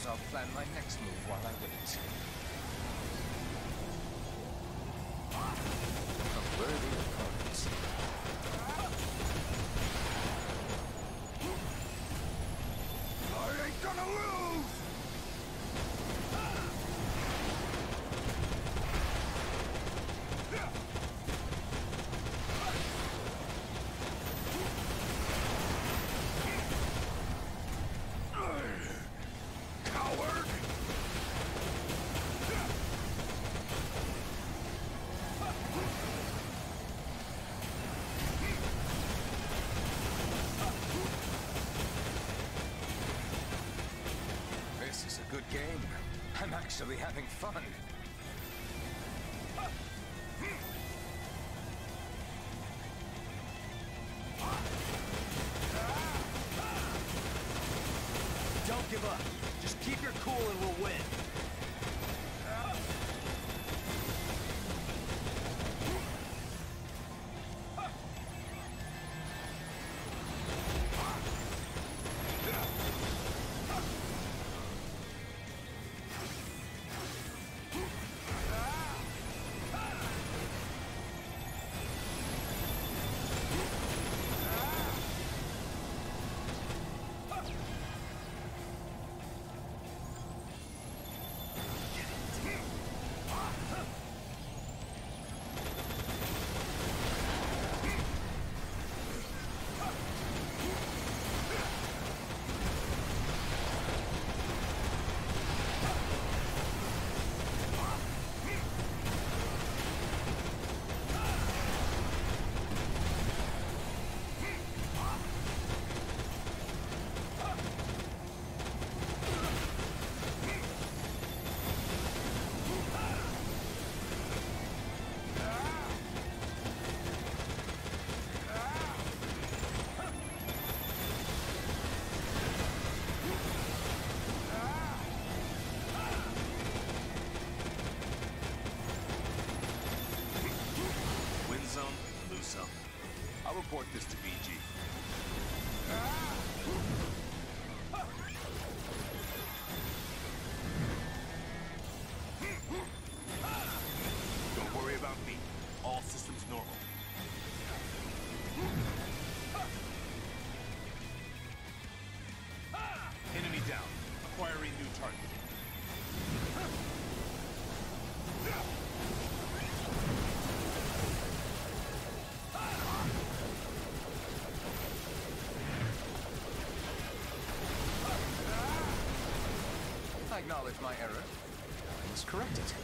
S15: suppose I'll plan my next move while I wait. A worthy opponent.
S14: I ain't gonna lose! Coward!
S15: This is a good game. I'm actually having fun.
S13: Don't give up. Just keep your cool and we'll win.
S14: I'll report this to B G. Don't worry about me. All systems normal. Enemy down. Acquiring new target.
S15: I acknowledge my error. I must correct it.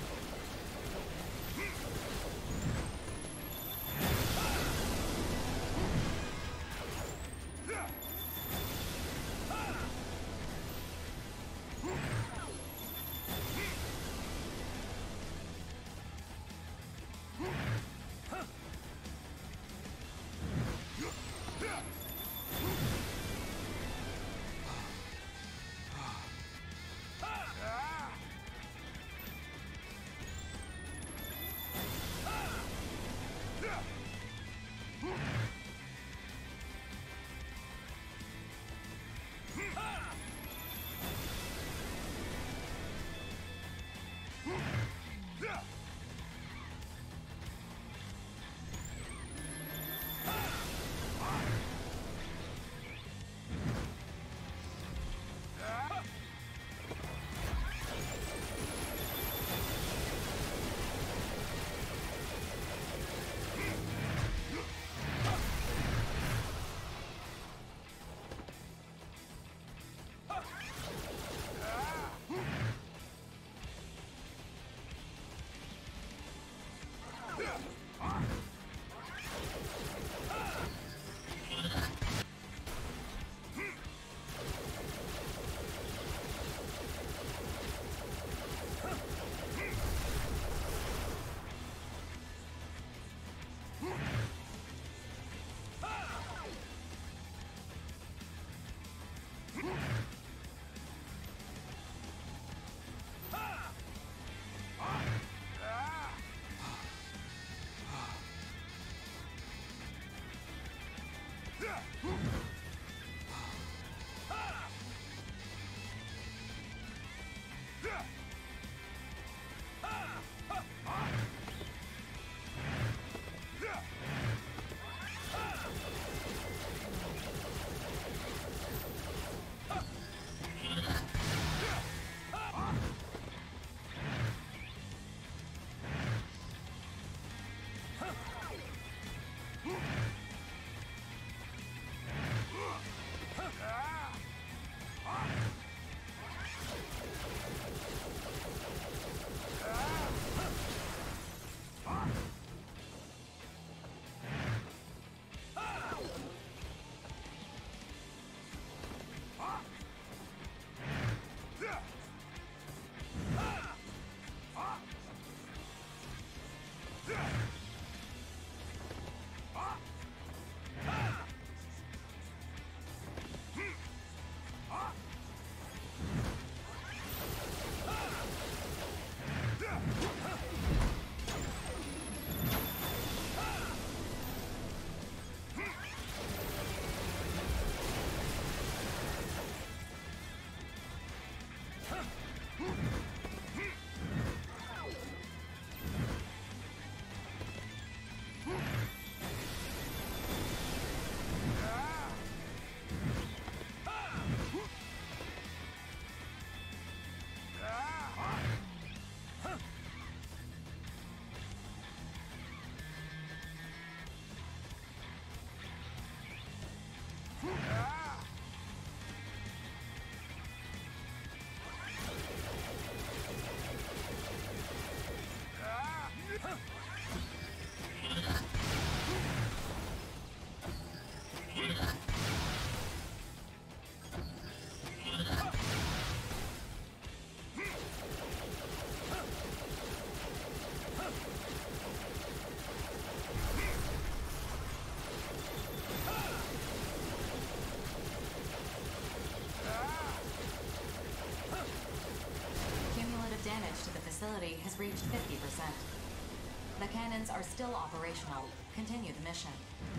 S1: Damage to the facility has reached fifty percent. The cannons are still operational. Continue the mission.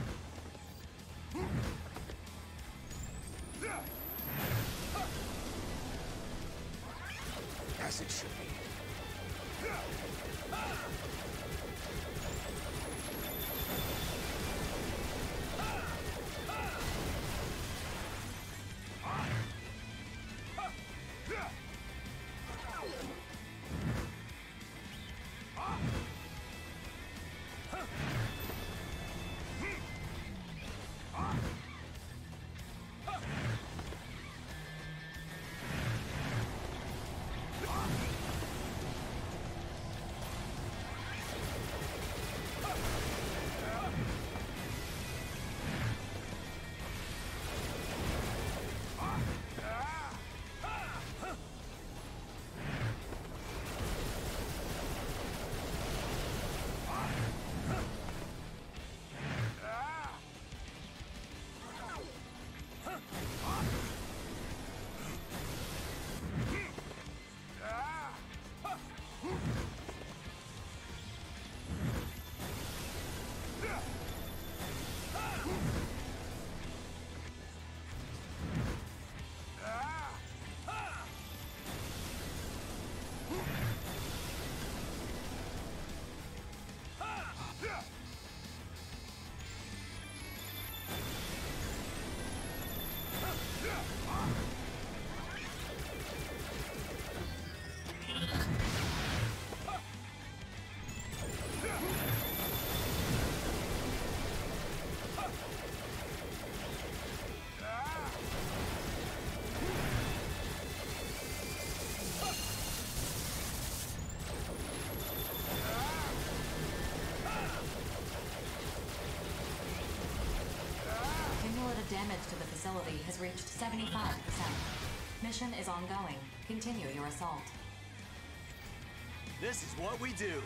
S5: As it should be.
S1: Damage to the facility has reached seventy-five percent. Mission is ongoing. Continue your assault.
S13: This is what we do.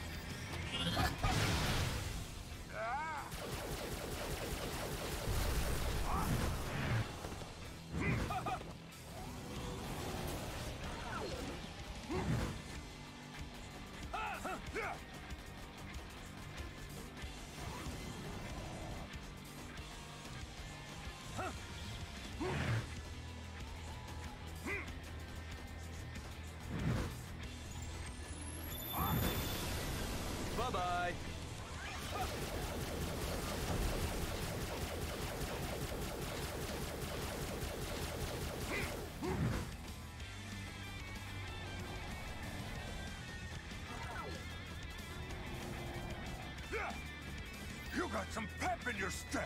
S13: Bye-bye.
S14: You got some pep in your step.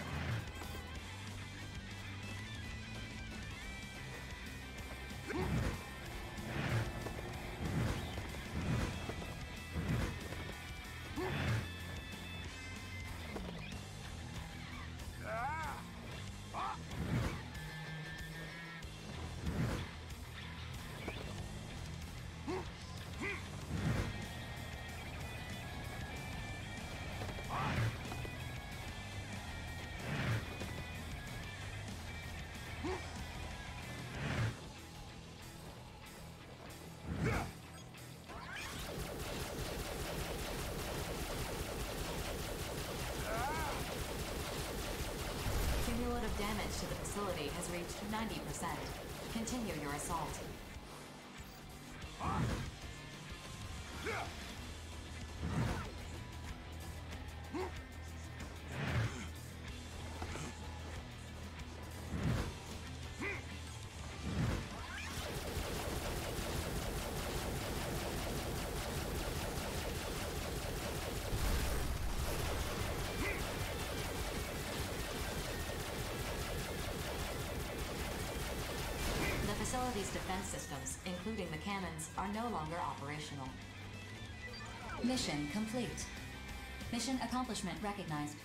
S1: Damage to the facility has reached ninety percent. Continue your assault. The facility's defense systems, including the cannons, are no longer operational. Mission complete. Mission accomplishment recognized.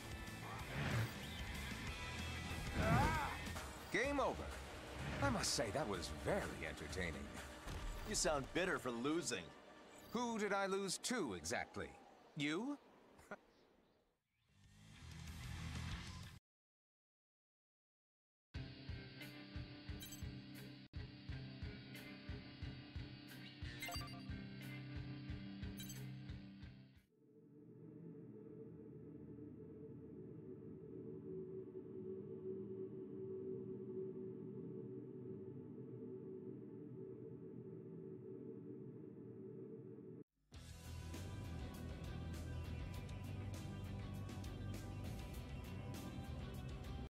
S15: Game over. I must say, that was very entertaining.
S13: You sound bitter for losing.
S15: Who did I lose to, exactly? You?